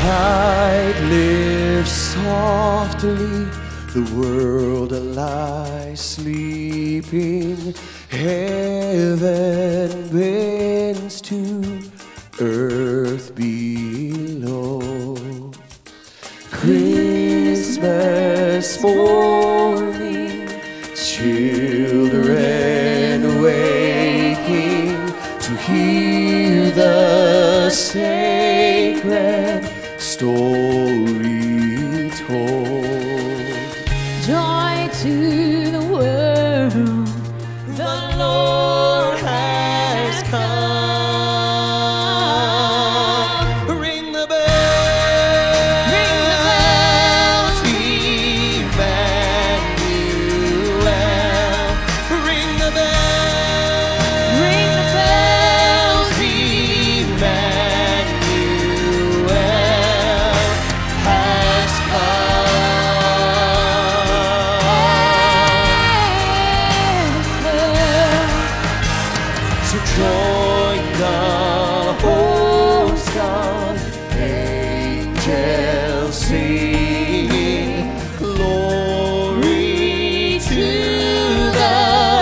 Night lives softly, the world lies sleeping. Heaven bends to earth below. Christmas morning, children waking to hear the sacred story told. Joy to the world, the Lord has come. Ring the bells, Ring the bells, Emmanuel. Ring the bells, ring the bells, Emmanuel has come. So join the host of angels singing, glory to the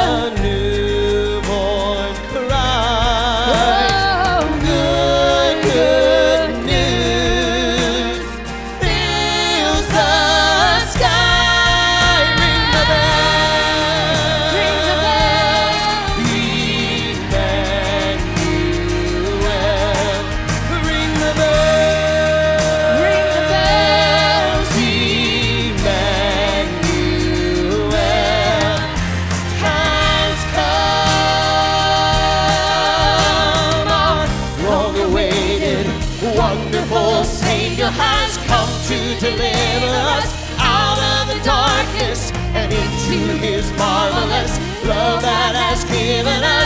newborn Christ. Good, good news fills the sky. Ring the bells, ring the bells, Emmanuel. Ring the bells, ring the bells, Emmanuel has come. Our long-awaited, wonderful Savior has come to deliver us out of the darkness and into His marvelous love that has given us